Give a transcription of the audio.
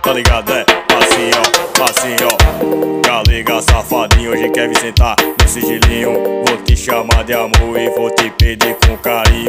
tá ligado, é? Assim ó, assim ó. Galega safadinho, hoje quer vir sentar no sigilinho. Vou te chamar de amor e vou te pedir com carinho.